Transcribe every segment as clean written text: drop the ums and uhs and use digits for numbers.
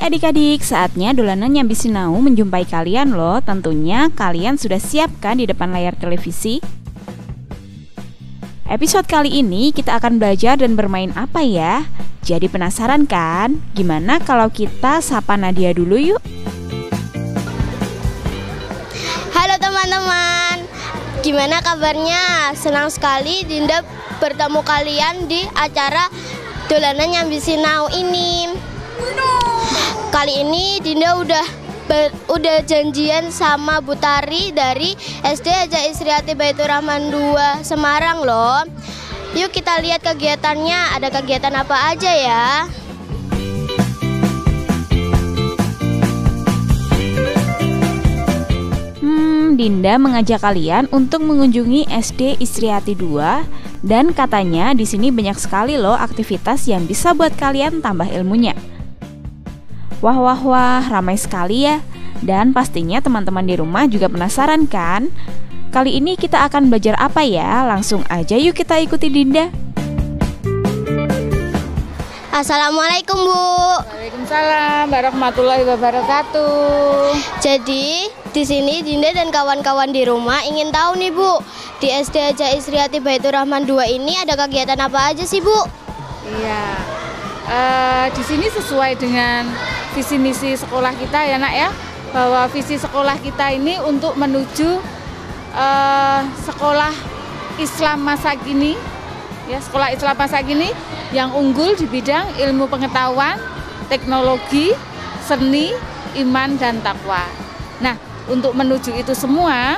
Hai adik-adik, saatnya dolanan Nyambi Sinau menjumpai kalian loh. Tentunya kalian sudah siap kan di depan layar televisi? Episode kali ini kita akan belajar dan bermain apa ya? Jadi penasaran kan? Gimana kalau kita sapa Nadia dulu yuk? Halo teman-teman, gimana kabarnya? Senang sekali Dinda bertemu kalian di acara Dolanan Nyambi Sinau ini. Kali ini Dinda udah janjian sama Bu Tari dari SD Haja Isriati Baitur Rahman 2 Semarang loh. Yuk kita lihat kegiatannya, ada kegiatan apa aja ya. Dinda mengajak kalian untuk mengunjungi SD Isriati 2 dan katanya di sini banyak sekali loh aktivitas yang bisa buat kalian tambah ilmunya. Wah, ramai sekali ya. Dan pastinya teman-teman di rumah juga penasaran kan? Kali ini kita akan belajar apa ya? Langsung aja yuk kita ikuti Dinda. Assalamualaikum Bu. Waalaikumsalam warahmatullahi wabarakatuh. Jadi di sini Dinda dan kawan-kawan di rumah ingin tahu nih Bu, di SD Haja Isriati Baitur Rahman 2 ini ada kegiatan apa aja sih Bu? Iya, di sini sesuai dengan visi misi sekolah kita ya nak ya, bahwa visi sekolah kita ini untuk menuju sekolah Islam masa kini, ya sekolah Islam masa kini yang unggul di bidang ilmu pengetahuan, teknologi, seni, iman dan takwa. Nah, untuk menuju itu semua,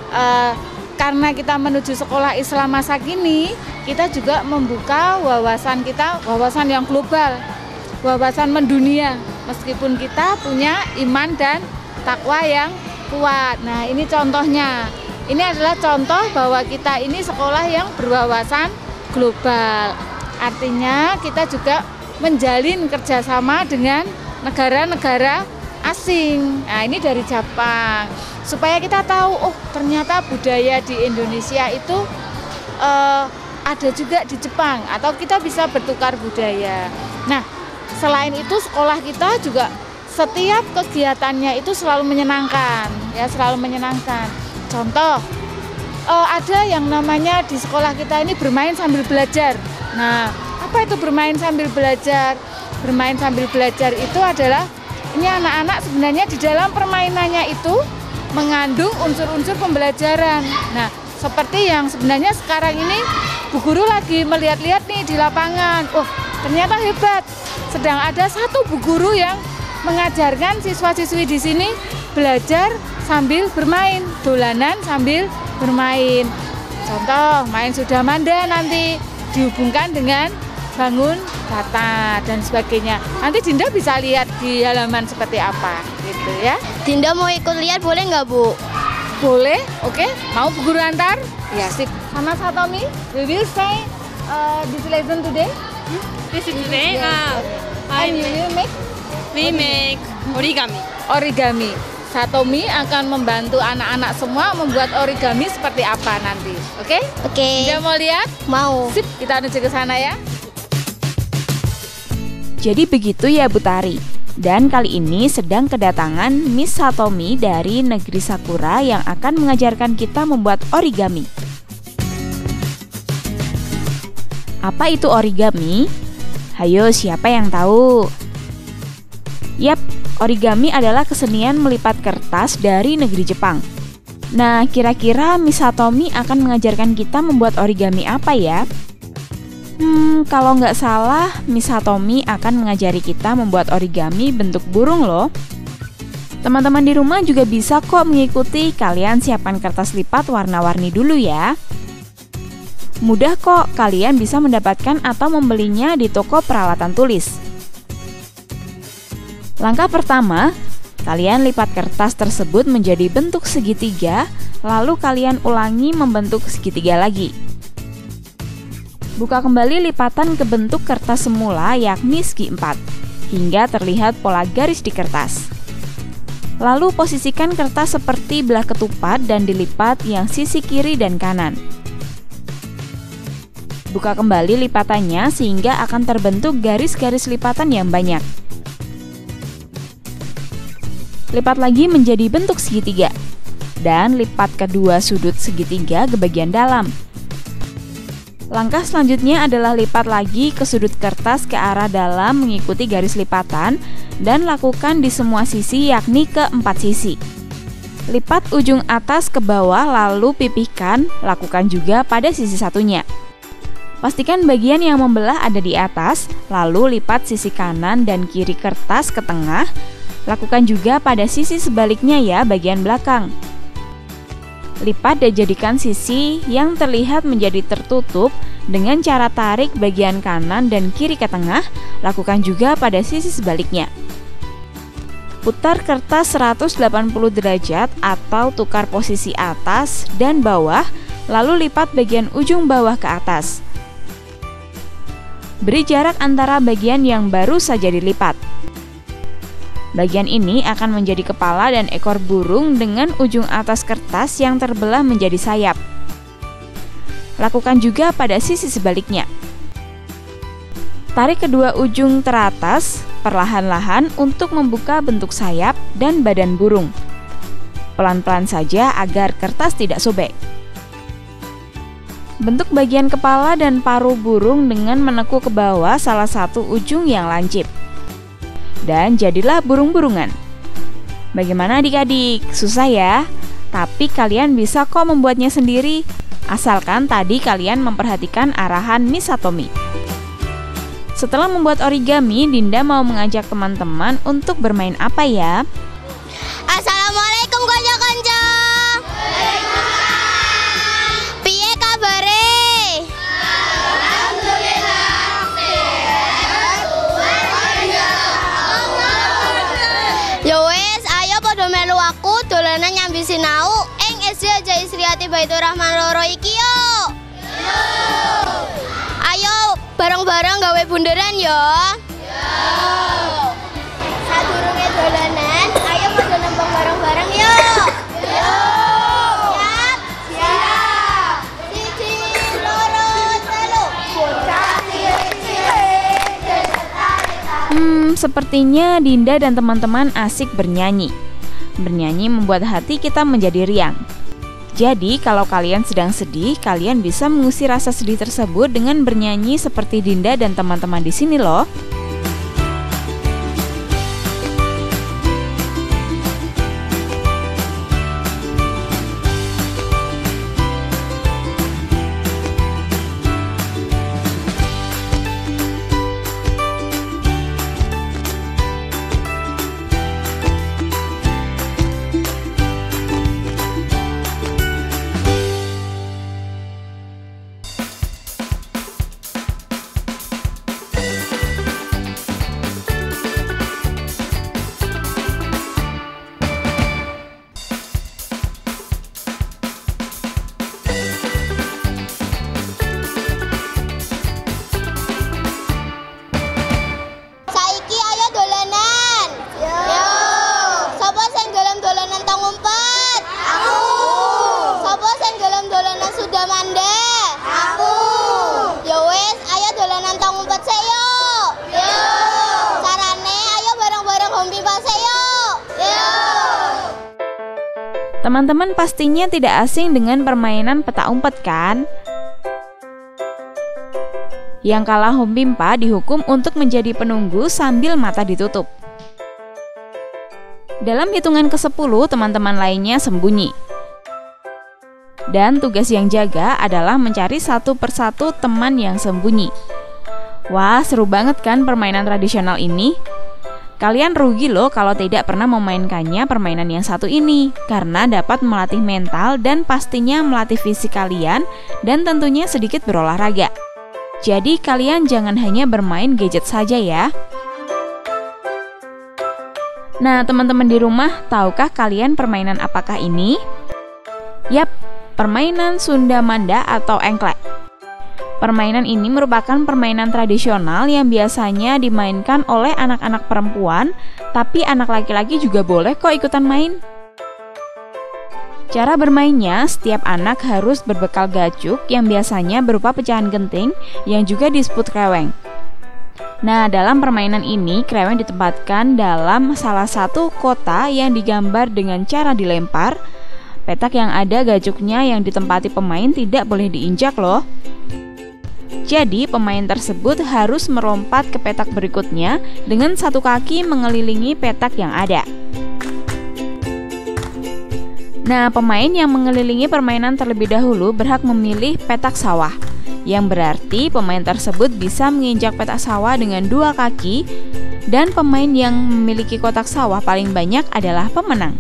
karena kita menuju sekolah Islam masa kini, kita juga membuka wawasan kita, wawasan yang global, wawasan mendunia. Meskipun kita punya iman dan takwa yang kuat. Nah, ini contohnya. Ini adalah contoh bahwa kita ini sekolah yang berwawasan global. Artinya kita juga menjalin kerjasama dengan negara-negara asing. Nah, ini dari Jepang. Supaya kita tahu, oh ternyata budaya di Indonesia itu ada juga di Jepang. Atau kita bisa bertukar budaya. Nah, selain itu sekolah kita juga setiap kegiatannya itu selalu menyenangkan, ya selalu menyenangkan. Contoh, ada yang namanya di sekolah kita ini bermain sambil belajar. Nah, apa itu bermain sambil belajar? Bermain sambil belajar itu adalah ini anak-anak sebenarnya di dalam permainannya itu mengandung unsur-unsur pembelajaran. Nah, seperti yang sebenarnya sekarang ini Bu Guru lagi melihat-lihat nih di lapangan. Oh, ternyata hebat. Sedang ada satu Bu Guru yang mengajarkan siswa-siswi di sini belajar sambil bermain, dolanan sambil bermain. Contoh, main sudah manda nanti dihubungkan dengan bangun kata dan sebagainya. Nanti Dinda bisa lihat di halaman seperti apa, gitu ya. Dinda mau ikut lihat boleh nggak Bu? Boleh, oke. Mau Bu Guru antar? Ya, sip. Sama Satomi, we will say this lesson today. This is today. And you will make? We make origami. Origami. Satomi akan membantu anak-anak semua membuat origami seperti apa nanti. Oke? Oke. Dinda mau lihat? Mau. Sip, kita menuju ke sana ya. Jadi begitu ya Bu Tari. Dan kali ini sedang kedatangan Miss Satomi dari Negeri Sakura yang akan mengajarkan kita membuat origami. Apa itu origami? Hayo, siapa yang tahu? Yap, origami adalah kesenian melipat kertas dari negeri Jepang. Nah, kira-kira Miss Satomi akan mengajarkan kita membuat origami apa ya? Kalau nggak salah, Miss Satomi akan mengajari kita membuat origami bentuk burung loh. Teman-teman di rumah juga bisa kok mengikuti. Kalian siapkan kertas lipat warna-warni dulu ya. Mudah kok, kalian bisa mendapatkan atau membelinya di toko peralatan tulis. Langkah pertama, kalian lipat kertas tersebut menjadi bentuk segitiga, lalu kalian ulangi membentuk segitiga lagi. Buka kembali lipatan ke bentuk kertas semula yakni segi 4, hingga terlihat pola garis di kertas. Lalu posisikan kertas seperti belah ketupat dan dilipat yang sisi kiri dan kanan. Buka kembali lipatannya sehingga akan terbentuk garis-garis lipatan yang banyak. Lipat lagi menjadi bentuk segitiga. Dan lipat kedua sudut segitiga ke bagian dalam. Langkah selanjutnya adalah lipat lagi ke sudut kertas ke arah dalam mengikuti garis lipatan dan lakukan di semua sisi, yakni ke 4 sisi. Lipat ujung atas ke bawah lalu pipihkan, lakukan juga pada sisi satunya. Pastikan bagian yang membelah ada di atas, lalu lipat sisi kanan dan kiri kertas ke tengah. Lakukan juga pada sisi sebaliknya ya, bagian belakang. Lipat dan jadikan sisi yang terlihat menjadi tertutup dengan cara tarik bagian kanan dan kiri ke tengah. Lakukan juga pada sisi sebaliknya. Putar kertas 180 derajat atau tukar posisi atas dan bawah, lalu lipat bagian ujung bawah ke atas. Beri jarak antara bagian yang baru saja dilipat. Bagian ini akan menjadi kepala dan ekor burung dengan ujung atas kertas yang terbelah menjadi sayap. Lakukan juga pada sisi sebaliknya. Tarik kedua ujung teratas perlahan-lahan untuk membuka bentuk sayap dan badan burung. Pelan-pelan saja agar kertas tidak sobek. Bentuk bagian kepala dan paruh burung dengan menekuk ke bawah salah satu ujung yang lancip. Dan jadilah burung-burungan. Bagaimana adik-adik? Susah ya? Tapi kalian bisa kok membuatnya sendiri, asalkan tadi kalian memperhatikan arahan Miss Satomi. Setelah membuat origami, Dinda mau mengajak teman-teman untuk bermain apa ya? Assalamualaikum konco-konco. Piye kabare? Ya wes, ayo padha melu aku dolanan nyambi sinau ing SD Aja Isriati Baitur Rahman loro iki yo. Ayo bareng-bareng gawe bunderan yo. Sadurunge dolanan, ayo padha nembang bareng-bareng yo. Siap? Siap. Siji, loro, telu. Bocah Sepertinya Dinda dan teman-teman asik bernyanyi. Bernyanyi membuat hati kita menjadi riang. Jadi, kalau kalian sedang sedih, kalian bisa mengusir rasa sedih tersebut dengan bernyanyi seperti Dinda dan teman-teman di sini loh. Saiki ayo dolanan. Yo. Sopo sing gelem dolanan tong umpet? Aku. Sopo sing gelem dolanan sudah mande? Aku. Ya wes, ayo dolanan tong umpet sik yo. Yo. Carane ayo bareng-bareng hompipa sik yo. Yo. Teman-teman pastinya tidak asing dengan permainan peta umpet kan? Yang kalah hompimpa dihukum untuk menjadi penunggu sambil mata ditutup. Dalam hitungan ke-10, teman-teman lainnya sembunyi. Dan tugas yang jaga adalah mencari satu persatu teman yang sembunyi. Wah, seru banget kan permainan tradisional ini? Kalian rugi loh kalau tidak pernah memainkannya permainan yang satu ini, karena dapat melatih mental dan pastinya melatih fisik kalian dan tentunya sedikit berolahraga. Jadi kalian jangan hanya bermain gadget saja ya. Nah, teman-teman di rumah, tahukah kalian permainan apakah ini? Yap, permainan Sunda Manda atau engklek. Permainan ini merupakan permainan tradisional yang biasanya dimainkan oleh anak-anak perempuan, tapi anak laki-laki juga boleh kok ikutan main. Cara bermainnya, setiap anak harus berbekal gacuk yang biasanya berupa pecahan genting yang juga disebut kreweng. Nah, dalam permainan ini, kreweng ditempatkan dalam salah satu kota yang digambar dengan cara dilempar. Petak yang ada gajuknya yang ditempati pemain tidak boleh diinjak loh. Jadi, pemain tersebut harus melompat ke petak berikutnya dengan satu kaki mengelilingi petak yang ada. Nah, pemain yang mengelilingi permainan terlebih dahulu berhak memilih petak sawah, yang berarti pemain tersebut bisa menginjak petak sawah dengan dua kaki, dan pemain yang memiliki kotak sawah paling banyak adalah pemenang.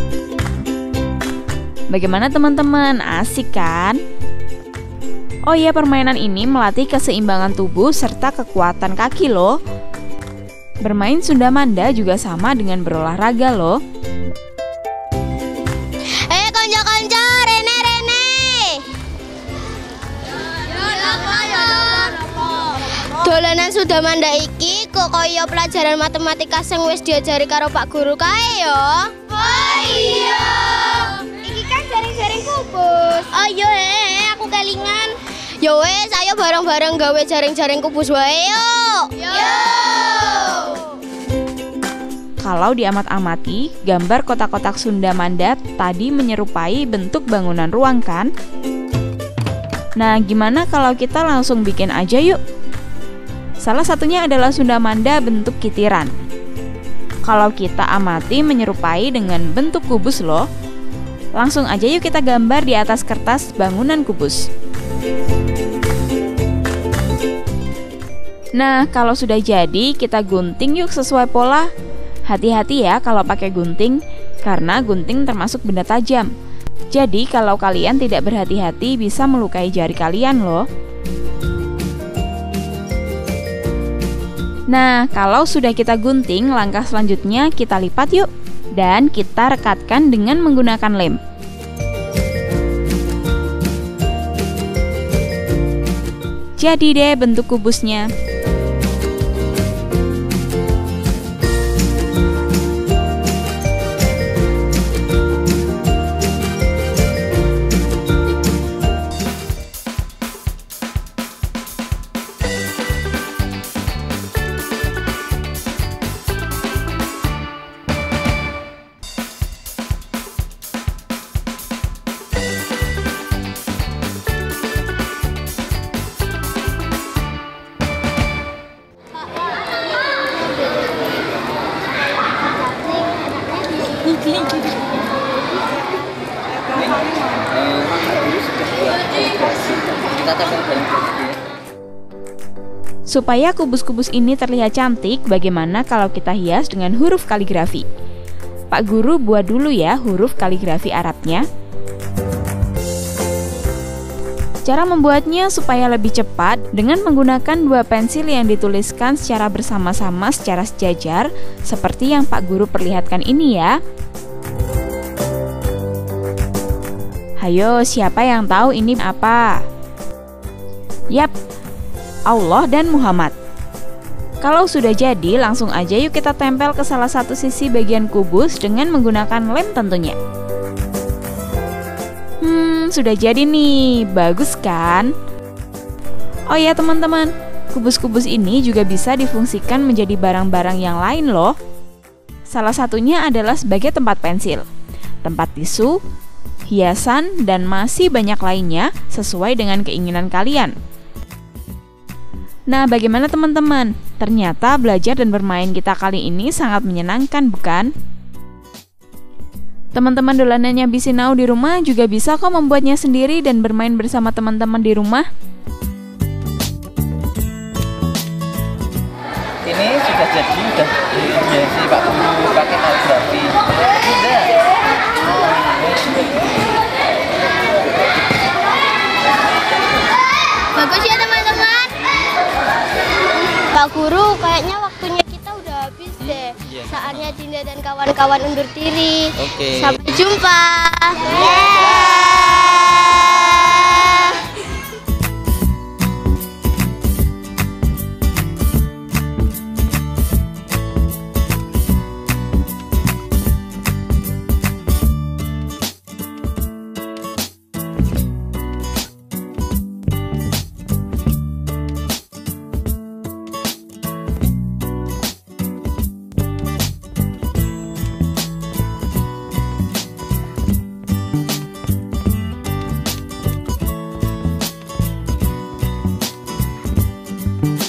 Bagaimana teman-teman? Asik kan? Oh iya, permainan ini melatih keseimbangan tubuh serta kekuatan kaki loh. Bermain Sundamanda juga sama dengan berolahraga loh. Konco-konco, Rene. Dolanan Sundamanda iki kok kaya pelajaran matematika sing wis diajari karo Pak Guru kae ya. Oh iya. Iki kan jaring-jaring kubus. Oh iya, aku kelingan. Ya wes, ayo bareng-bareng gawe jaring-jaring kubus wae yuk. Kalau diamat-amati, gambar kotak-kotak Sundamanda tadi menyerupai bentuk bangunan ruang kan? Nah, gimana kalau kita langsung bikin aja yuk? Salah satunya adalah Sundamanda bentuk kitiran. Kalau kita amati menyerupai dengan bentuk kubus loh. Langsung aja yuk kita gambar di atas kertas bangunan kubus. Nah, kalau sudah jadi, kita gunting yuk sesuai pola. Hati-hati ya kalau pakai gunting, karena gunting termasuk benda tajam. Jadi, kalau kalian tidak berhati-hati bisa melukai jari kalian loh. Nah, kalau sudah kita gunting, langkah selanjutnya kita lipat yuk. Dan kita rekatkan dengan menggunakan lem. Jadi deh bentuk kubusnya. Supaya kubus-kubus ini terlihat cantik, bagaimana kalau kita hias dengan huruf kaligrafi? Pak Guru buat dulu ya huruf kaligrafi Arabnya. Cara membuatnya supaya lebih cepat dengan menggunakan dua pensil yang dituliskan secara bersama-sama secara sejajar, seperti yang Pak Guru perlihatkan ini ya. Hayo, siapa yang tahu ini apa? Yap, Allah dan Muhammad. Kalau sudah jadi, langsung aja yuk kita tempel ke salah satu sisi bagian kubus dengan menggunakan lem tentunya. Sudah jadi nih, bagus kan? Oh ya teman-teman, kubus-kubus ini juga bisa difungsikan menjadi barang-barang yang lain loh. Salah satunya adalah sebagai tempat pensil, tempat tisu, hiasan, dan masih banyak lainnya sesuai dengan keinginan kalian. Nah, bagaimana teman-teman? Ternyata belajar dan bermain kita kali ini sangat menyenangkan, bukan? Teman-teman dolanannya Bisinau di rumah juga bisa kok membuatnya sendiri dan bermain bersama teman-teman di rumah. Ini sudah jadi, udah dihiasi Pak Guru pakai kaligrafi. Sudah. Bagus ya teman-teman. Pak Guru, kayaknya waktunya kita udah habis deh. Saatnya Dinda dan kawan-kawan undur diri. Oke. Sampai jumpa. Bye.